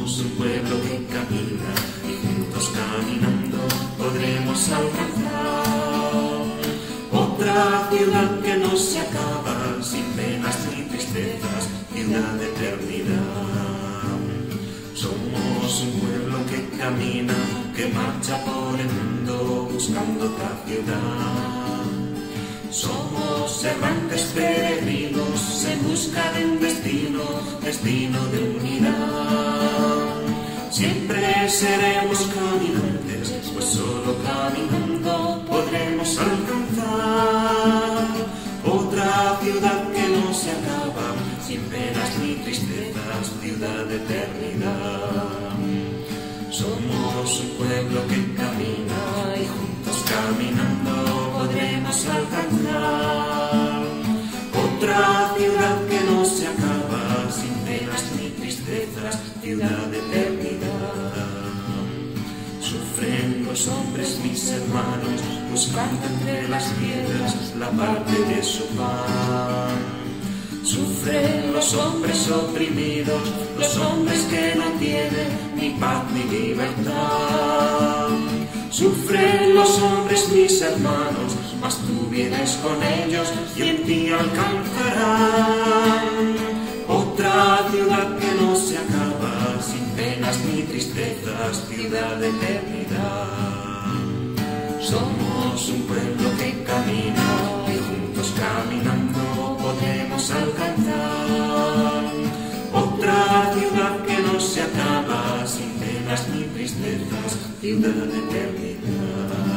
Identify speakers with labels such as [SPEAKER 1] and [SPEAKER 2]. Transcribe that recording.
[SPEAKER 1] Somos un pueblo que camina y juntos caminando podremos alcanzar otra ciudad que no se acaba, sin penas ni tristezas, ciudad de eternidad. Somos un pueblo que camina, que marcha por el mundo buscando otra ciudad. Somos errantes peregrinos en busca de un destino, destino de unidad. Siempre seremos caminantes, pues solo caminando podremos alcanzar otra ciudad que no se acaba, sin penas ni tristezas, ciudad de eternidad. Somos un pueblo que camina y juntos caminando podremos alcanzar otra ciudad que no se acaba, sin penas ni tristezas, ciudad de eternidad. Sufren los hombres, mis hermanos, buscando entre las piedras la parte de su pan. Sufren los hombres oprimidos, los hombres que no tienen ni paz ni libertad. Sufren los hombres, mis hermanos, mas tú vienes con ellos y en ti alcanzarán otra ciudad que no se acaba, sin penas ni tristezas, ciudad de eternidad. Somos un pueblo que camina y juntos caminando podremos alcanzar otra ciudad que no se acaba, sin penas ni tristezas, ciudad de eternidad.